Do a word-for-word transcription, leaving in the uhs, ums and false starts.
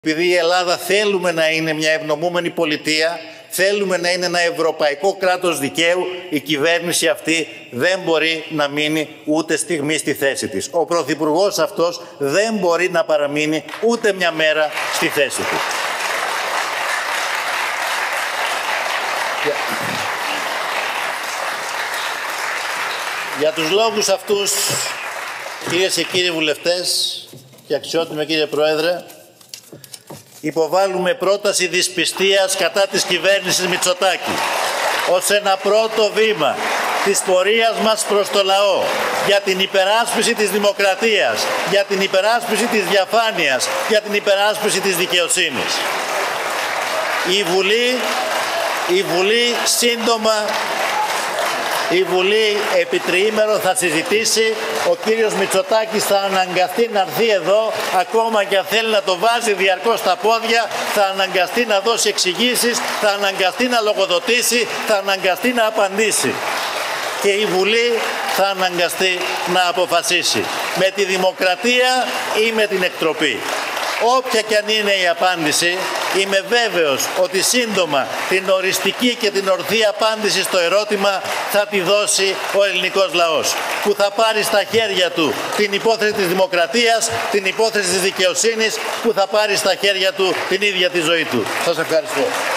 Επειδή η Ελλάδα θέλουμε να είναι μια ευνομούμενη πολιτεία, θέλουμε να είναι ένα ευρωπαϊκό κράτος δικαίου, η κυβέρνηση αυτή δεν μπορεί να μείνει ούτε στιγμή στη θέση της. Ο πρωθυπουργός αυτός δεν μπορεί να παραμείνει ούτε μια μέρα στη θέση του. Για, Για τους λόγους αυτούς, κυρίες και κύριοι βουλευτές και αξιότιμε κύριε Πρόεδρε, υποβάλλουμε πρόταση δυσπιστίας κατά της κυβέρνησης Μητσοτάκη ως ένα πρώτο βήμα της πορείας μας προς το λαό για την υπεράσπιση της δημοκρατίας, για την υπεράσπιση της διαφάνειας, για την υπεράσπιση της δικαιοσύνης. Η Βουλή, η Βουλή σύντομα Η Βουλή επί τριήμερο θα συζητήσει. Ο κύριος Μητσοτάκης θα αναγκαστεί να έρθει εδώ, ακόμα και αν θέλει να το βάζει διαρκώς στα πόδια, θα αναγκαστεί να δώσει εξηγήσεις, θα αναγκαστεί να λογοδοτήσει, θα αναγκαστεί να απαντήσει. Και η Βουλή θα αναγκαστεί να αποφασίσει με τη δημοκρατία ή με την εκτροπή. Όποια και αν είναι η απάντηση, είμαι βέβαιος ότι σύντομα την οριστική και την ορθή απάντηση στο ερώτημα θα τη δώσει ο ελληνικός λαός, που θα πάρει στα χέρια του την υπόθεση της δημοκρατίας, την υπόθεση της δικαιοσύνης, που θα πάρει στα χέρια του την ίδια τη ζωή του. Σας ευχαριστώ.